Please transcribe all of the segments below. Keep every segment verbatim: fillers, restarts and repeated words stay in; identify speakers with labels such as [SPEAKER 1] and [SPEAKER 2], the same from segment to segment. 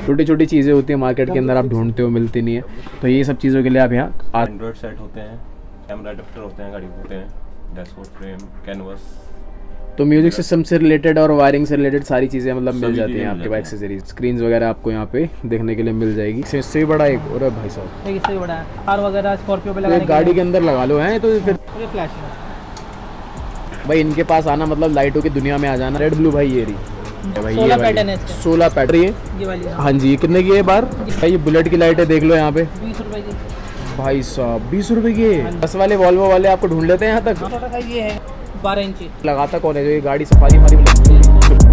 [SPEAKER 1] छोटी छोटी चीज़ें होती हैं मार्केट के अंदर, आप ढूंढते हो मिलती नहीं है, तो ये सब चीज़ों के लिए आप यहाँ
[SPEAKER 2] एंड्रॉइड सेट होते हैं, कैमरा अडेप्टर होते हैं, गाड़ी होते हैं, डैशबोर्ड फ्रेम, कैनवस।
[SPEAKER 1] तो म्यूजिक सिस्टम से रिलेटेड और वायरिंग से रिलेटेड सारी चीज़ें मतलब मिल जाती हैं आपके पास। एक्सेसरीज स्क्रीन वगैरह आपको यहाँ पे देखने के लिए मिल जाएगी। इससे भी बड़ा एक और भाई साहब
[SPEAKER 3] इससे भी बड़ा है, कार वगैरह स्कॉर्पियो पे लगाने के
[SPEAKER 1] गाड़ी के अंदर लगा लो हैं। तो फिर
[SPEAKER 3] ये फ्लैश है
[SPEAKER 1] भाई, इनके पास आना मतलब लाइटों की दुनिया में आ जाना। रेड ब्लू भाई, ये रही भाई,
[SPEAKER 3] सोलह पैटर्न है इसका,
[SPEAKER 1] सोलह पैटर्न ये
[SPEAKER 3] ये वाली।
[SPEAKER 1] हाँ जी, ये कितने की है बार भाई? ये बुलेट की लाइट है, देख लो यहाँ पे
[SPEAKER 3] बीस रुपए की
[SPEAKER 1] भाई साहब, बीस रुपए की। दस वाले वॉल्वो वाले आपको ढूंढ लेते हैं यहाँ तक।
[SPEAKER 3] छोटा सा ये है बारह इंची।
[SPEAKER 1] लगाता कौन है जो ये गाड़ी सफारी वाली में लगती है?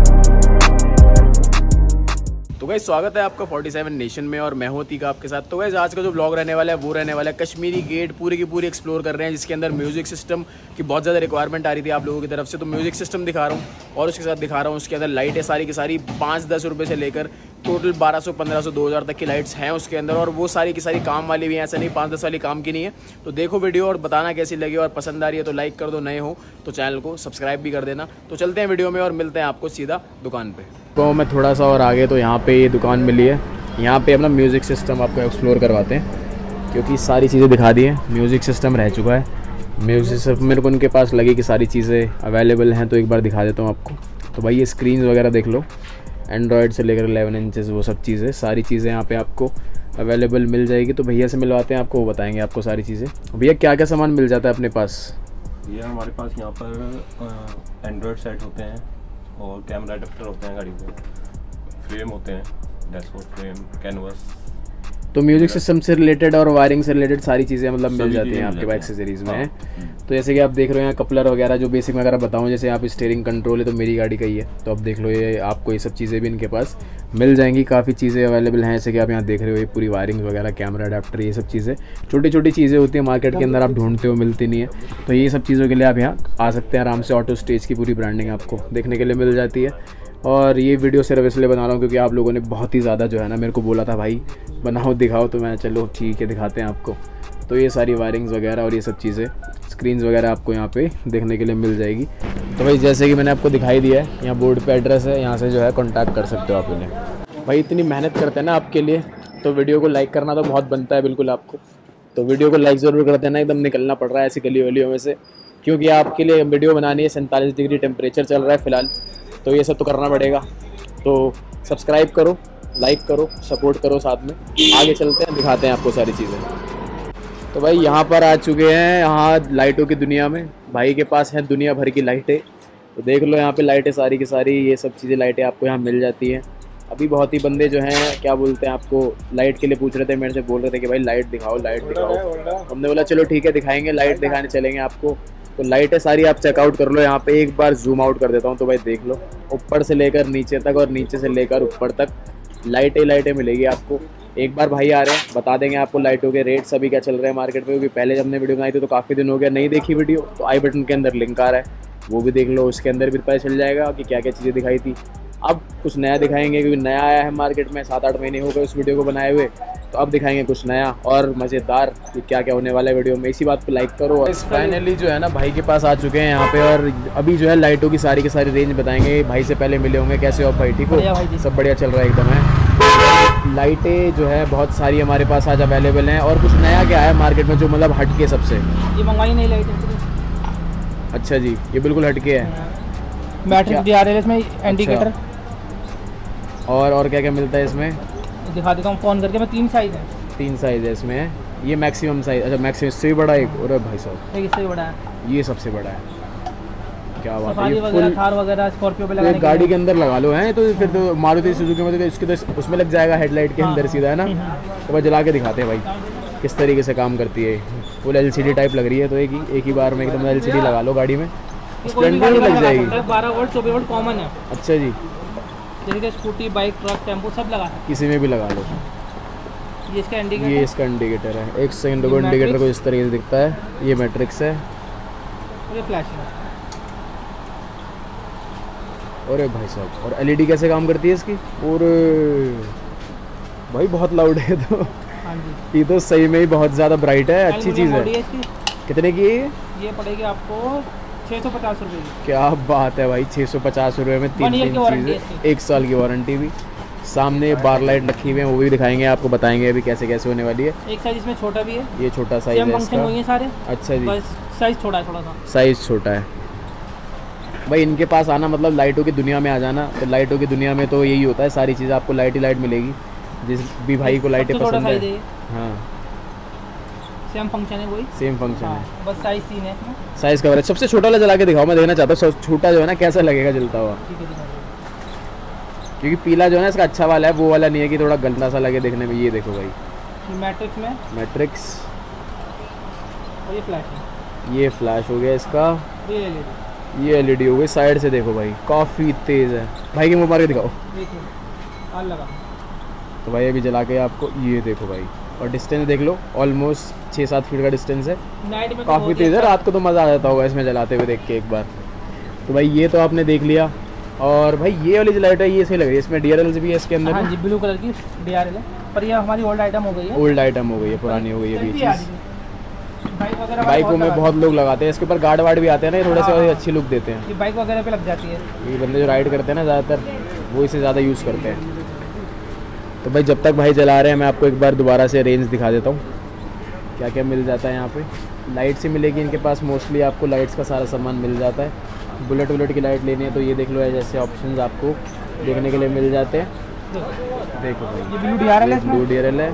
[SPEAKER 1] तो गाइस स्वागत है आपका सैंतालीस नेशन में और मैं हूं तीका आपके साथ। तो गाइस आज का जो ब्लॉग रहने वाला है वो रहने वाला है कश्मीरी गेट पूरी की पूरी एक्सप्लोर कर रहे हैं, जिसके अंदर म्यूजिक सिस्टम की बहुत ज़्यादा रिक्वायरमेंट आ रही थी आप लोगों की तरफ से। तो म्यूजिक सिस्टम दिखा रहा हूँ और उसके साथ दिखा रहा हूँ उसके अंदर लाइटें सारी की सारी पाँच दस रुपये से लेकर टोटल बारह सौ पंद्रह सौ दो हज़ार तक की लाइट्स हैं उसके अंदर, और वो सारी की सारी काम वाली भी हैं, ऐसा नहीं पाँच दस वाली काम की नहीं है। तो देखो वीडियो और बताना कैसी लगी, और पसंद आ रही है तो लाइक कर दो, नए हो तो चैनल को सब्सक्राइब भी कर देना। तो चलते हैं वीडियो में और मिलते हैं आपको सीधा दुकान पे। तो मैं थोड़ा सा और आगे, तो यहाँ पे ये दुकान मिली है, यहाँ पे अपना म्यूज़िक सिस्टम आपको एक्सप्लोर करवाते हैं, क्योंकि सारी चीज़ें दिखा दी हैं। म्यूज़िक सिस्टम रह चुका है, म्यूज़िक सिस्टम मेरे को उनके पास लगी कि सारी चीज़ें अवेलेबल हैं, तो एक बार दिखा देता हूँ आपको। तो भाई ये स्क्रीन वगैरह देख लो, एंड्रॉयड से लेकर इलेवन इंचेस वो सब चीज़ें, सारी चीज़ें यहाँ पे आपको अवेलेबल मिल जाएगी। तो भैया से मिलवाते हैं आपको, वो बताएंगे आपको सारी चीज़ें। भैया क्या क्या सामान मिल जाता है अपने पास?
[SPEAKER 2] भैया हमारे पास यहाँ पर एंड्रॉयड सेट होते हैं और कैमरा अडेप्टर होते हैं, गाड़ी पे फ्रेम होते हैं, डैशबोर्ड फ्रेम, कैनवस।
[SPEAKER 1] तो म्यूजिक सिस्टम से रिलेटेड और वायरिंग से रिलेटेड सारी चीज़ें मतलब मिल जाती हैं आपके पास एक्सेसरीज़ में। तो जैसे कि आप देख रहे हो यहाँ कपलर वगैरह जो बेसिक वगैरह बताऊँ, जैसे आप स्टीयरिंग कंट्रोल है तो मेरी गाड़ी का ही है, तो अब देख लो ये आपको ये सब चीज़ें भी इनके पास मिल जाएंगी। काफ़ी चीज़ें अवेलेबल हैं, जैसे कि आप यहाँ देख रहे हो ये पूरी वायरिंग वगैरह, कैमरा अडेप्टर, ये सब चीज़ें छोटी छोटी चीज़ें होती हैं मार्केट के अंदर, आप ढूंढते हो मिलती नहीं है। तो ये सब चीज़ों के लिए आप यहाँ आ सकते हैं आराम से। ऑटो स्टेज की पूरी ब्रांडिंग आपको देखने के लिए मिल जाती है। और ये वीडियो सिर्फ इसलिए बना रहा हूँ क्योंकि आप लोगों ने बहुत ही ज़्यादा जो है ना मेरे को बोला था भाई बनाओ दिखाओ, तो मैं चलो ठीक है दिखाते हैं आपको। तो ये सारी वायरिंग्स वगैरह और ये सब चीज़ें, स्क्रीन्स वगैरह आपको यहाँ पे देखने के लिए मिल जाएगी। तो भाई जैसे कि मैंने आपको दिखाई दिया है, यहाँ बोर्ड पे एड्रेस है, यहाँ से जो है कॉन्टैक्ट कर सकते हो आप इन्हें। भाई इतनी मेहनत करते हैं ना आपके लिए, तो वीडियो को लाइक करना तो बहुत बनता है बिल्कुल आपको। तो वीडियो को लाइक ज़रूर कर देना, एकदम निकलना पड़ रहा है ऐसी गली वलियों में से, क्योंकि आपके लिए वीडियो बनानी है। सैंतालीस डिग्री टेम्परेचर चल रहा है फ़िलहाल, तो ये सब तो करना पड़ेगा। तो सब्सक्राइब करो, लाइक करो, सपोर्ट करो साथ में। आगे चलते हैं, दिखाते हैं आपको सारी चीज़ें। तो भाई यहाँ पर आ चुके हैं, यहाँ लाइटों की दुनिया में। भाई के पास है दुनिया भर की लाइटें, तो देख लो यहाँ पे लाइटें सारी की सारी, ये सब चीज़ें लाइटें आपको यहाँ मिल जाती हैं। अभी बहुत ही बंदे जो हैं क्या बोलते हैं आपको लाइट के लिए पूछ रहे थे, मेरे से बोल रहे थे कि भाई लाइट दिखाओ लाइट दिखाओ। हमने बोला चलो ठीक है दिखाएंगे, लाइट दिखाने चलेंगे आपको। तो लाइटें सारी आप चेकआउट कर लो यहाँ पे, एक बार जूम आउट कर देता हूँ तो भाई देख लो, ऊपर से लेकर नीचे तक और नीचे से लेकर ऊपर तक लाइटें लाइटें मिलेगी आपको। एक बार भाई आ रहे हैं, बता देंगे आपको लाइटों के रेट सभी क्या चल रहे हैं मार्केट में, क्योंकि पहले जब हमने वीडियो बनाई थी तो काफ़ी दिन हो गया, नहीं देखी वीडियो तो आई बटन के अंदर लिंक आ रहा है, वो भी देख लो, उसके अंदर भी पता चल जाएगा कि क्या क्या चीज़ें दिखाई थी। अब कुछ नया दिखाएंगे क्योंकि नया आया है मार्केट में, सात आठ महीने हो गए उस वीडियो को बनाए हुए, तो अब दिखाएंगे कुछ नया और मज़ेदार कि क्या क्या होने वाला है वीडियो में। इसी बात पे लाइक करो। और फाइनली जो है ना भाई के पास आ चुके हैं यहाँ पे, और अभी जो है लाइटों की सारी की सारी रेंज बताएंगे। भाई से पहले मिले होंगे, कैसे हो भाई? ठीक हो? सब बढ़िया चल रहा है एकदम है। लाइटें जो है बहुत सारी हमारे पास आज अवेलेबल हैं, और कुछ नया क्या है मार्केट में जो मतलब हट के सबसे,
[SPEAKER 3] ये मंगवाई नहीं लाइटें।
[SPEAKER 1] अच्छा जी, ये बिल्कुल हट के है,
[SPEAKER 3] बैटरी भी आ रही है इसमें, इंडिकेटर।
[SPEAKER 1] और और क्या क्या मिलता है इसमें
[SPEAKER 3] दिखा देता हूँ फ़ोन करके। मैं तीन साइज़ है,
[SPEAKER 1] तीन साइज़ है इसमें, ये मैक्सिमम साइज़। अच्छा मैक्सिमम इससे भी बड़ा एक, और भाई साहब
[SPEAKER 3] एक इससे बड़ा है,
[SPEAKER 1] ये सबसे बड़ा है। क्या बात है,
[SPEAKER 3] ये वगैरह थार वगैरह स्कॉर्पियो पे लगाने,
[SPEAKER 1] गाड़ी के अंदर लगा लो हैं, तो फिर तो मारुति सुजुकी में तो इसके तो उसमें लग जाएगा हेडलाइट के अंदर सीधा, है ना। तो भाई जला के दिखाते हैं भाई किस तरीके से काम करती है। फुल एलसीडी टाइप लग रही है, तो एक ही एक ही बार में एकदम एलसीडी लगा लो गाड़ी में, स्प्लेंडर लग जाएगी।
[SPEAKER 3] बारह वोल्ट चौबीस वोल्ट कॉमन है।
[SPEAKER 1] अच्छा जी,
[SPEAKER 3] जैसे कि स्कूटी, बाइक, ट्रक, टेम्पो सब लगा है,
[SPEAKER 1] किसी में भी लगा लो।
[SPEAKER 3] ये इसका इंडिकेटर,
[SPEAKER 1] ये इसका इंडिकेटर है। एक सेकंड को इंडिकेटर को इस तरीके से दिखता है, ये मैट्रिक्स है,
[SPEAKER 3] ये फ्लैश है।
[SPEAKER 1] अरे भाई साहब, और एलईडी कैसे काम करती है इसकी? और भाई बहुत लाउड है, तो
[SPEAKER 3] हाँ जी,
[SPEAKER 1] ये तो सही में ही बहुत ज़्यादा ब्राइट है, अच्छी चीज़ है। कितने की है
[SPEAKER 3] ये? पड़ेगी आपको छः सौ पचास रुपये की।
[SPEAKER 1] क्या बात है भाई, छः सौ पचास रुपये में तीन तीन चीज़ें, एक साल की वारंटी भी। सामने बार लाइट रखी हुई है, वो भी दिखाएंगे आपको, बताएंगे अभी कैसे कैसे होने वाली है।
[SPEAKER 3] एक साइज इसमें छोटा भी है,
[SPEAKER 1] ये छोटा साइज है
[SPEAKER 3] फंक्शन वही है सारे।
[SPEAKER 1] अच्छा जी,
[SPEAKER 3] बस साइज छोटा है, थोड़ा सा
[SPEAKER 1] साइज छोटा है। भाई इनके पास आना मतलब लाइटों की दुनिया में आ जाना। तो लाइटों की दुनिया में तो यही होता है, सारी चीज़ आपको लाइट ही लाइट मिलेगी। जिस भी भाई को लाइटें पसंद है, हाँ
[SPEAKER 3] सेम फंक्शन है, वही
[SPEAKER 1] सेम फंक्शन है,
[SPEAKER 3] बस साइज तीन है,
[SPEAKER 1] साइज कवर है। सबसे छोटा वाला जला के दिखाओ, मैं देखना चाहता हूँ छोटा जो है ना कैसा लगेगा जलता हुआ।
[SPEAKER 3] ठीक है, दिखा
[SPEAKER 1] क्योंकि पीला जो है ना इसका अच्छा वाला है, वो वाला नहीं है कि थोड़ा गंदा सा लगे देखने में। ये देखो भाई,
[SPEAKER 3] दो। मैट्रिक्स में
[SPEAKER 1] मैट्रिक्स,
[SPEAKER 3] और ये फ्लैश है,
[SPEAKER 1] ये फ्लैश हो गया इसका,
[SPEAKER 3] ये एलईडी,
[SPEAKER 1] ये एलईडी हो गई। साइड से देखो भाई, काफ़ी तेज़ है। भाई के मुँह मार के दिखाओ।
[SPEAKER 3] देखिए आग लगा।
[SPEAKER 1] तो भाई अभी जला के आपको ये देखो भाई, और डिस्टेंस देख लो, ऑलमोस्ट छः सात फीट का डिस्टेंस है।
[SPEAKER 3] नाइट में
[SPEAKER 1] काफ़ी तेज़ है, रात को तो मज़ा आ जाता होगा इसमें जलाते हुए देख के एक बार। तो भाई ये तो आपने देख लिया। और भाई ये वाली जो लाइट है ये सही लग रही है, इसमें डी आर एल्स भी है इसके अंदर।
[SPEAKER 3] हाँ जी, ब्लू कलर की डी आर एल है, पर ये हमारी ओल्ड आइटम हो गई है।
[SPEAKER 1] ओल्ड आइटम हो गई है, पुरानी हो गई है ये चीज़।
[SPEAKER 3] बाइक वगैरह
[SPEAKER 1] बाइकों में बहुत लोग लगाते हैं, इसके ऊपर गार्ड वार्ड भी आते हैं ना, ये थोड़े से अच्छी लुक देते हैं।
[SPEAKER 3] ये बाइक वगैरह पे लग जाती है,
[SPEAKER 1] ये बंदे जो राइड करते हैं ना ज़्यादातर, वो इसे ज़्यादा यूज़ करते हैं। तो भाई जब तक भाई जला रहे हैं, मैं आपको एक बार दोबारा से रेंज दिखा देता हूँ क्या क्या मिल जाता है यहाँ पे। लाइट से मिलेगी इनके पास, मोस्टली आपको लाइट्स का सारा सामान मिल जाता है। बुलेट वुलेट की लाइट लेनी है तो ये देख लो, जैसे ऑप्शंस आपको देखने के लिए मिल जाते हैं। देखो भाई,
[SPEAKER 3] ये ब्लू डी आर एल है,
[SPEAKER 1] ब्लू डी आर एल है,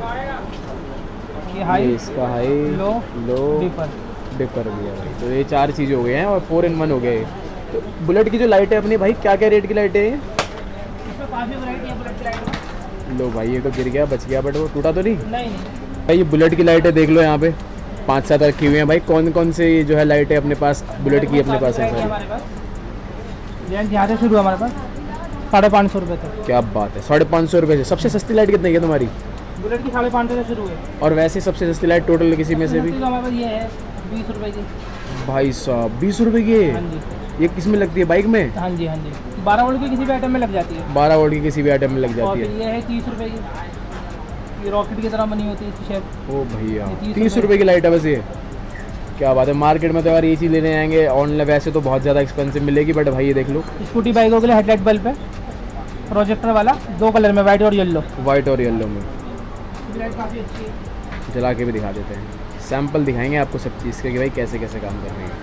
[SPEAKER 3] ये हाई,
[SPEAKER 1] ये इसका high,
[SPEAKER 3] low,
[SPEAKER 1] low,
[SPEAKER 3] dipper,
[SPEAKER 1] dipper भी है भाई। तो ये चार चीज़ हो गए हैं और फोर इन वन हो गए। तो बुलेट की जो लाइट है अपनी भाई, क्या क्या रेट की लाइटें हैं?
[SPEAKER 3] इसमें काफ़ी वैरायटी है बुलेट की लाइट।
[SPEAKER 1] लो भाई, ये तो गिर गया, बच गया, बट वो टूटा तो नहीं?
[SPEAKER 3] नहीं नहीं
[SPEAKER 1] भाई ये बुलेट की लाइटें देख लो, यहाँ पे पाँच सात रखी हुई हैं भाई। कौन कौन से जो है लाइटें अपने पास बुलेट की अपने पास है सारी?
[SPEAKER 3] हमारे पास रेंज यहाँ से शुरू है हमारे पास साढ़े पाँच सौ रुपये तक।
[SPEAKER 1] क्या बात है, साढ़े पाँच सौ रुपये से? सबसे सस्ती लाइट कितने की है तुम्हारी?
[SPEAKER 3] बुलेट की साढ़े पाँच सौ से शुरू है।
[SPEAKER 1] और वैसे सबसे सस्ती लाइट टोटल किसी में से भी?
[SPEAKER 3] तो हमारे पास ये है बीस रुपए की।
[SPEAKER 1] भाई साहब बीस रुपये की
[SPEAKER 3] हाँ
[SPEAKER 1] है?
[SPEAKER 3] जी,
[SPEAKER 1] ये किस में लगती है, बाइक में?
[SPEAKER 3] हाँ जी, हाँ जी, बारह वोल्ट की किसी भी आइटम में लग जाती है।
[SPEAKER 1] बारह वोल्ट की किसी भी आइटम में लग
[SPEAKER 3] और
[SPEAKER 1] जाती
[SPEAKER 3] फिर
[SPEAKER 1] है।
[SPEAKER 3] ये है तीस रुपए की, ये रॉकेट की तरह बनी होती है इसकी शेप।
[SPEAKER 1] ओ भैया,
[SPEAKER 3] ये तीस
[SPEAKER 1] तीस रुपये की लाइट है बस ये? क्या बात है। मार्केट में तो यार ये चीज़ लेने आएंगे ऑनलाइन वैसे तो बहुत ज़्यादा एक्सपेंसिव मिलेगी, बट भाई ये देख लो,
[SPEAKER 3] स्कूटी बाइकों के लिए हेडलाइट बल्ब है, प्रोजेक्टर वाला, दो कलर में, वाइट और येलो।
[SPEAKER 1] वाइट और येलो में।
[SPEAKER 3] लाइट काफ़ी अच्छी है,
[SPEAKER 1] जला के भी दिखा देते हैं, सैंपल दिखाएंगे आपको सब चीज़ के कि भाई कैसे कैसे काम कर रहे हैं।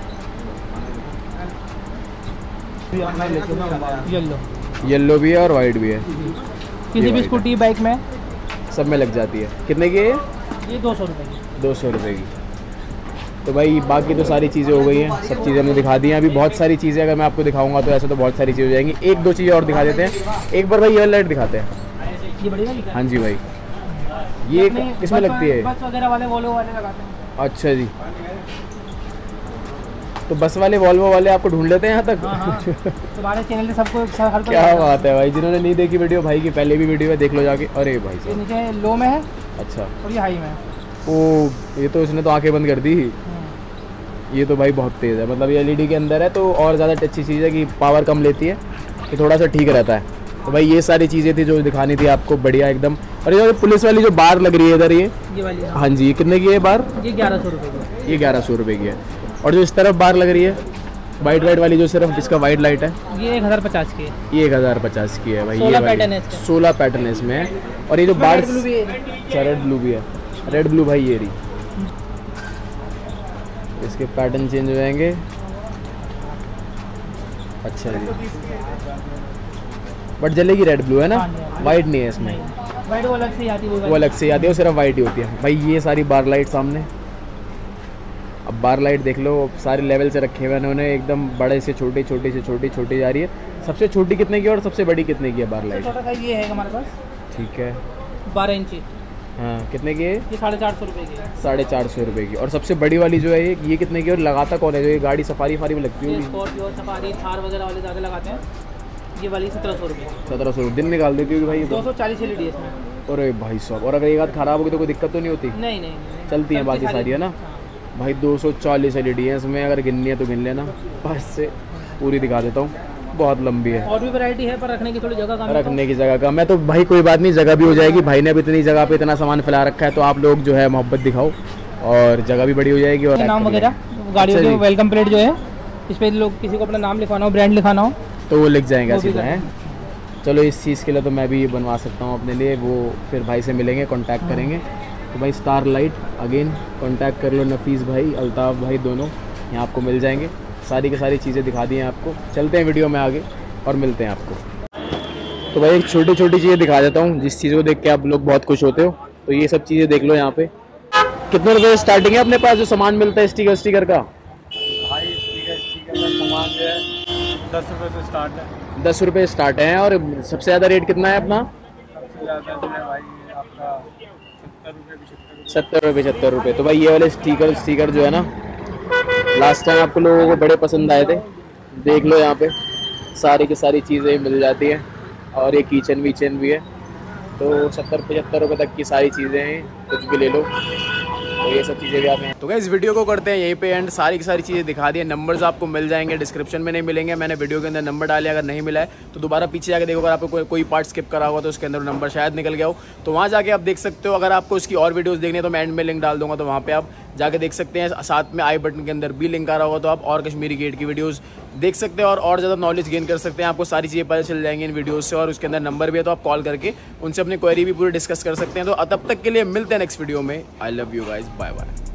[SPEAKER 3] येलो,
[SPEAKER 1] येलो भी है और वाइट भी है,
[SPEAKER 3] किसी भी
[SPEAKER 1] white
[SPEAKER 3] स्कूटी बाइक में
[SPEAKER 1] सब में लग जाती है। कितने की है ये?
[SPEAKER 3] ये दो सौ रुपये की।
[SPEAKER 1] दो सौ रुपये की। तो भाई बाकी तो सारी चीज़ें हो गई हैं, सब चीज़ें हमने दिखा दी हैं। अभी बहुत सारी चीज़ें अगर मैं आपको दिखाऊंगा तो ऐसे तो बहुत सारी चीज़ें हो जाएंगी। एक दो चीज़ें और दिखा देते हैं। एक बार भाई ये लाइट दिखाते हैं।
[SPEAKER 3] ये बढ़िया लिखा है।
[SPEAKER 1] हाँ जी भाई, ये
[SPEAKER 3] अपने
[SPEAKER 1] किसमें
[SPEAKER 3] बस
[SPEAKER 1] लगती है?
[SPEAKER 3] बस वगैरह वाले वोल्वो वाले लगाते हैं।
[SPEAKER 1] अच्छा जी, तो बस वाले वॉल्वो वाले आपको ढूंढ लेते हैं यहाँ तक?
[SPEAKER 3] हाँ हाँ, तुम्हारे चैनल पे सबको हर कोई
[SPEAKER 1] क्या
[SPEAKER 3] जानता है।
[SPEAKER 1] बात है भाई, जिन्होंने नहीं देखी वीडियो, भाई की पहले भी वीडियो है, देख लो जाके। अरे भाई
[SPEAKER 3] ये
[SPEAKER 1] साहब,
[SPEAKER 3] नीचे लो में है
[SPEAKER 1] अच्छा,
[SPEAKER 3] और ये हाई में है।
[SPEAKER 1] ओ ये तो इसने तो आंखें बंद कर दी।
[SPEAKER 3] हम्म।
[SPEAKER 1] ये तो भाई बहुत तेज़ है, मतलब ये एलईडी के अंदर है तो और ज़्यादा अच्छी चीज़ है कि पावर कम लेती है, कि थोड़ा सा ठीक रहता है। तो भाई ये सारी चीज़ें थी जो दिखानी थी आपको, बढ़िया एकदम। और ये पुलिस वाली जो बार लग रही है इधर, ये
[SPEAKER 3] ये वाली है।
[SPEAKER 1] हाँ जी, ये कितने की है बार?
[SPEAKER 3] ये ग्यारह सौ रुपये की।
[SPEAKER 1] ये ग्यारह सौ रुपये की है। और जो इस तरफ बार लग रही है वाइट वाइट वाली, जो सिर्फ जिसका वाइट लाइट है,
[SPEAKER 3] ये एक हज़ार पचास की है।
[SPEAKER 1] ये एक हज़ार पचास की है भाई।
[SPEAKER 3] सोलह
[SPEAKER 1] ये
[SPEAKER 3] पैटर्न है इसका।
[SPEAKER 1] सोलह पैटर्न है इसमें। और ये जो बार
[SPEAKER 3] रेड ब्लू भी है।
[SPEAKER 1] रेड ब्लू भी है, रेड ब्लू भाई ये रही। इसके पैटर्न चेंज हो जाएंगे। अच्छा जी, बट जलेगी रेड ब्लू है ना,
[SPEAKER 3] हाँ जी, हाँ जी।
[SPEAKER 1] वाइट नहीं है इसमें।
[SPEAKER 3] वाइट वो अलग से ही आती है,
[SPEAKER 1] वो अलग से आती है, वो सिर्फ वाइट ही होती है भाई। ये सारी बार लाइट सामने, अब बार लाइट देख लो, सारे लेवल से रखे हुए हैं उन्होंने, एकदम बड़े से छोटे, छोटे से छोटी, छोटी जा रही है। सबसे छोटी कितने की और सबसे बड़ी कितने की है बार लाइट?
[SPEAKER 3] छोटा साइज ये है हमारे पास,
[SPEAKER 1] ठीक है,
[SPEAKER 3] बारह इंची,
[SPEAKER 1] हाँ कितने की है?
[SPEAKER 3] ये साढ़े चार सौ रुपये की है।
[SPEAKER 1] साढ़े चार सौ रुपये की। और सबसे बड़ी वाली जो है ये ये कितने की? और लगाता कौन है? जो ये गाड़ी सफारी फारी में लगती
[SPEAKER 3] ये
[SPEAKER 1] होगी,
[SPEAKER 3] स्कॉर्पियो, सफारी, थार वगैरह वाले ज़्यादा लगाते हैं। ये वाली सत्रह सौ रुपये,
[SPEAKER 1] सत्रह सौ दिन निकाल देती होगी भाई ये
[SPEAKER 3] दो
[SPEAKER 1] तो।
[SPEAKER 3] सौ चालीस एल ई डी इसमें।
[SPEAKER 1] अरे भाई साहब, और अगर एक आध खराब होगी तो कोई दिक्कत तो नहीं होती?
[SPEAKER 3] नहीं नहीं, नहीं।
[SPEAKER 1] चलती हैं बाकी सारी है ना
[SPEAKER 3] हाँ।
[SPEAKER 1] भाई। दो सौ चालीस एल ई डी है इसमें, अगर गिननी है तो गिन लेना। पास से पूरी दिखा देता हूँ, बहुत लंबी है।
[SPEAKER 3] और भी वैरायटी है पर रखने की थोड़ी जगह कम है।
[SPEAKER 1] रखने की जगह कम है तो भाई कोई बात नहीं, जगह भी हो जाएगी। भाई ने अब इतनी जगह पे इतना सामान फैला रखा है, तो आप लोग जो है मोहब्बत दिखाओ और जगह भी बड़ी हो जाएगी। और
[SPEAKER 3] नाम वगैरह गाड़ियों
[SPEAKER 1] अच्छा
[SPEAKER 3] की
[SPEAKER 1] जी।
[SPEAKER 3] वेलकम प्लेट जो है, इस पर लोग किसी को अपना नाम लिखवाना हो, ब्रांड लिखवाना हो,
[SPEAKER 1] तो वो लिख जाएंगे
[SPEAKER 3] वो भी
[SPEAKER 1] सीधा है। चलो इस चीज़ के लिए तो मैं भी ये बनवा सकता हूँ अपने लिए, वो फिर भाई से मिलेंगे, कांटेक्ट करेंगे। तो भाई स्टार लाइट अगेन कांटेक्ट कर लो, नफीस भाई, अल्ताफ़ भाई, दोनों यहाँ आपको मिल जाएंगे। सारी की सारी चीज़ें दिखा दी हैं आपको। चलते हैं वीडियो में आगे और मिलते हैं आपको। तो भाई एक छोटी छोटी चीज़ें दिखा देता हूँ जिस चीज़ को देख के आप लोग बहुत खुश होते हो। तो ये सब चीज़ें देख लो यहाँ पे। कितने रुपये स्टार्टिंग है अपने पास जो सामान मिलता है स्टिकर स्टिकर का?
[SPEAKER 2] भाई स्टिकर स्टिकर का सामान जो है दस रुपये से स्टार्ट है।
[SPEAKER 1] दस रुपये स्टार्ट है। और सबसे ज़्यादा रेट कितना है अपना?
[SPEAKER 2] सबसे ज़्यादा जो है भाई आपका सत्तर रुपये पचहत्तर
[SPEAKER 1] सत्तर रुपये पचहत्तर रुपये। तो भाई ये वाले स्टिकर स्टिकर जो है ना, लास्ट टाइम आपको लोगों को बड़े पसंद आए थे। देख लो यहाँ पे सारी की सारी चीज़ें मिल जाती हैं। और ये किचन वीचन भी है। तो सत्तर पचहत्तर रुपये तक की सारी चीज़ें हैं, कुछ भी ले लो। तो ये सब चीज़ें भी आप हैं। तो इस वीडियो को करते हैं यहीं पे एंड। सारी की सारी चीज़ें दिखा दी है। नंबर्स आपको मिल जाएंगे, डिस्क्रिप्शन में नहीं मिलेंगे, मैंने वीडियो के अंदर नंबर डाले। अगर नहीं मिला है तो दोबारा पीछे जाके देखो, अगर आपको कोई कोई पार्ट स्किप करा होगा तो उसके अंदर नंबर शायद निकल गया हो, तो वहाँ जाके आप देख सकते हो। अगर आपको उसकी और वीडियोज़ देखनी है तो मैं एंड में लिंक डाल दूँगा, तो वहाँ पर आप जाके देख सकते हैं। साथ में आई बटन के अंदर भी लिंक आ रहा होगा, तो आप और कश्मीरी गेट की वीडियोस देख सकते हैं और और ज़्यादा नॉलेज गेन कर सकते हैं। आपको सारी चीज़ें पता चल जाएंगी इन वीडियोस से। और उसके अंदर नंबर भी है, तो आप कॉल करके उनसे अपनी क्वेरी भी पूरी डिस्कस कर सकते हैं। तो तब तक के लिए मिलते हैं नेक्स्ट वीडियो में। I love you guys, bye bye.